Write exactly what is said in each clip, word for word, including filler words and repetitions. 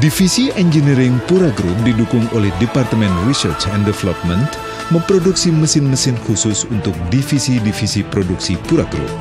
Divisi Engineering Pura Group didukung oleh Departemen Research and Development memproduksi mesin-mesin khusus untuk divisi-divisi produksi Pura Group.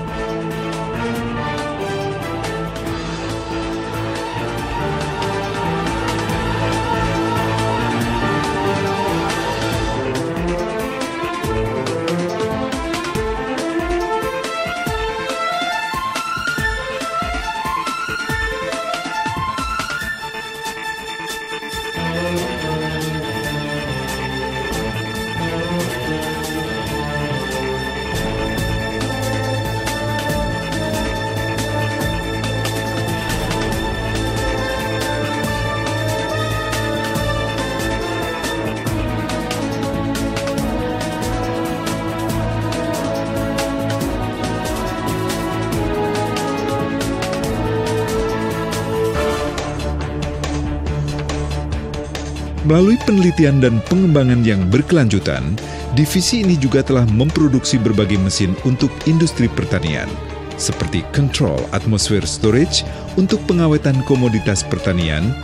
Melalui penelitian dan pengembangan yang berkelanjutan, divisi ini juga telah memproduksi berbagai mesin untuk industri pertanian, seperti Control Atmosphere Storage untuk pengawetan komoditas pertanian,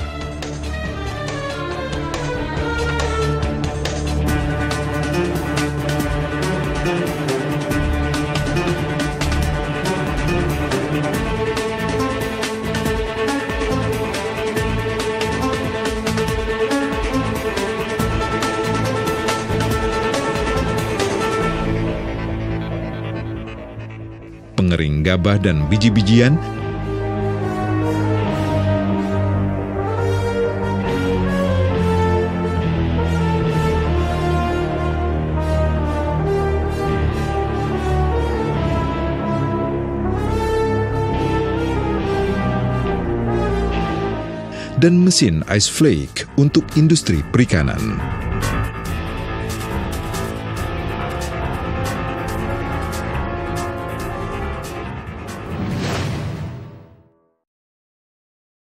pengering gabah dan biji-bijian, dan mesin ice flake untuk industri perikanan.